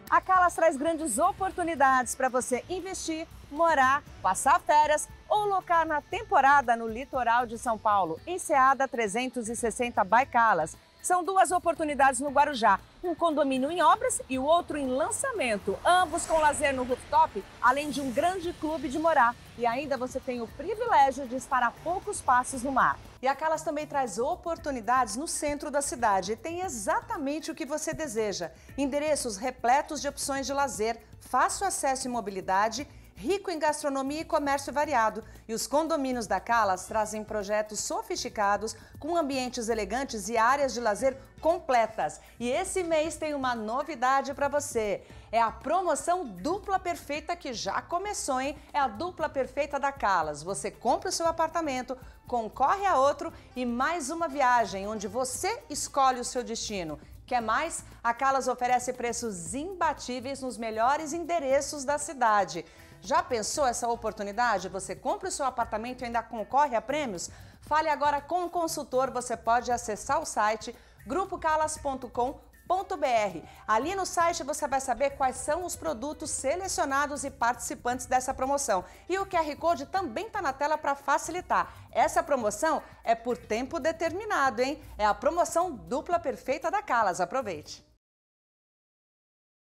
A Calas traz grandes oportunidades para você investir, morar, passar férias ou locar na temporada no litoral de São Paulo, Enseada 360 by Calas. São duas oportunidades no Guarujá, um condomínio em obras e o outro em lançamento, ambos com lazer no rooftop, além de um grande clube de morar. E ainda você tem o privilégio de estar a poucos passos no mar. E a Calas também traz oportunidades no centro da cidade e tem exatamente o que você deseja. Endereços repletos de opções de lazer, fácil acesso e mobilidade, rico em gastronomia e comércio variado. E os condomínios da Calas trazem projetos sofisticados, com ambientes elegantes e áreas de lazer completas. E esse mês tem uma novidade para você. É a promoção Dupla Perfeita que já começou, hein? É a Dupla Perfeita da Calas. Você compra o seu apartamento, concorre a outro e mais uma viagem, onde você escolhe o seu destino. Quer mais? A Calas oferece preços imbatíveis nos melhores endereços da cidade. Já pensou essa oportunidade? Você compra o seu apartamento e ainda concorre a prêmios? Fale agora com o consultor. Você pode acessar o site grupocalas.com.br. Ali no site você vai saber quais são os produtos selecionados e participantes dessa promoção. E o QR Code também está na tela para facilitar. Essa promoção é por tempo determinado, hein? É a promoção Dupla Perfeita da Calas. Aproveite!